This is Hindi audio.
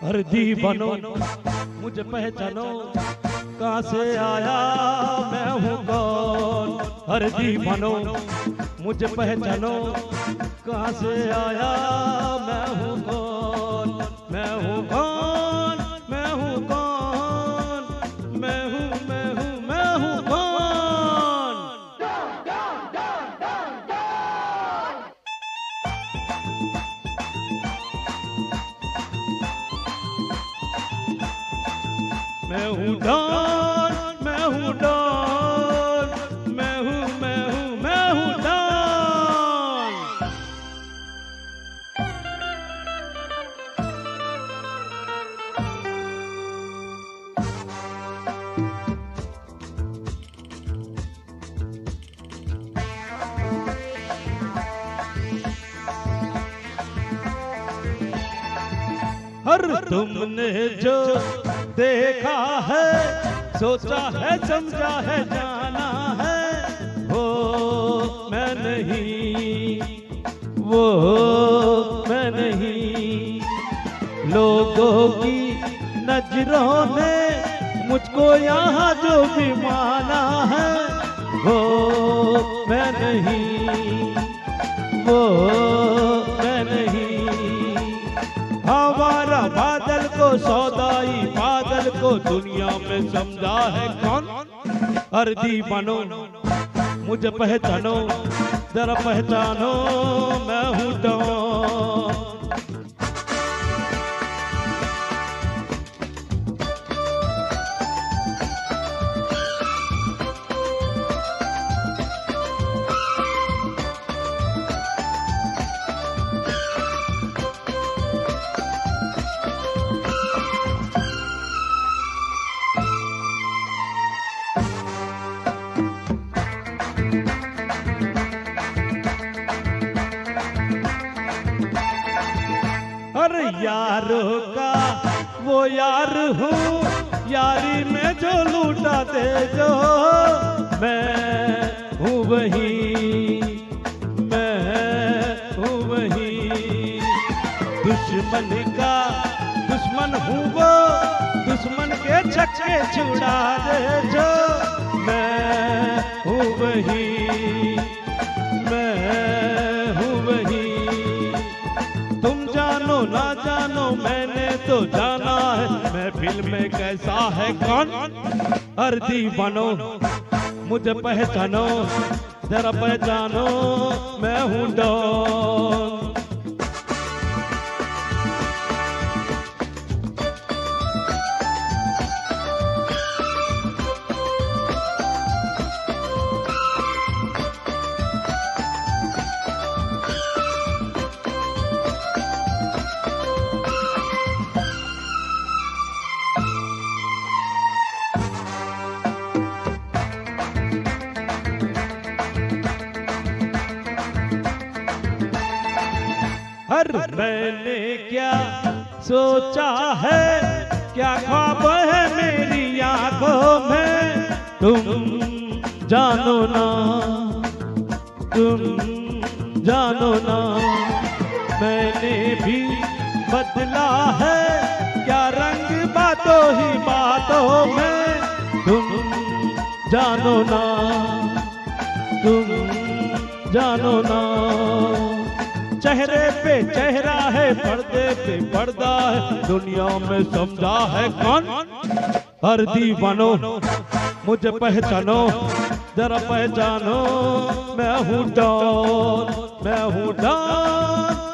हर दीवानो मुझे पहचानो, कहाँ से आया मैं हूँ कौन। हर दीवानो मुझे पहचानो, कहाँ से आया मैं हूँ कौन। मैं हूँ कौन, मैं हूँ कौन, मैं हूँ कौन। मैं हूँ डॉन, मैं हूँ डॉन, मैं हूँ डॉन। हर तुमने जो देखा है, सोचा है, समझा है, जाना है, वो मैं नहीं, वो मैं नहीं। लोगों की नजरों ने मुझको यहाँ जो भी माना है, वो मैं नहीं, वो मैं नहीं। हमारा बादल को, सौदाई बादल को दुनिया में समझा है कौन। हर दीवानो मुझे पहचानो, जरा पहचानो मैं हूँ डॉन। हर यारों का वो यार हूँ, यारी में जो लूटा दे जो, मैं हूँ वही, मैं हूँ वही। दुश्मन का दुश्मन हूँ वो, दुश्मन के छक्के छुड़ा दे जो, मैं हूँ वही, मैं हूँ वही। तुम जानो ना जानो मैंने तो जाना है, महफिल में कैसा है कौन। हर दीवानो मुझे पहचानो, जरा पहचानो मैं हूँ डॉन। हर मैंने क्या सोचा है, क्या ख्वाब है मेरी आंखों में, तुम जानो ना, तुम जानो ना। मैंने भी बदला है क्या रंग बातों ही बातों में, तुम जानो ना, तुम जानो ना। चेहरे पे चेहरा है, पर्दे पे पर्दा है, दुनिया में समझा है कौन। हर दीवानो मुझे पहचानो, जरा पहचानो मैं हूँ डॉन, मैं हूँ डॉन।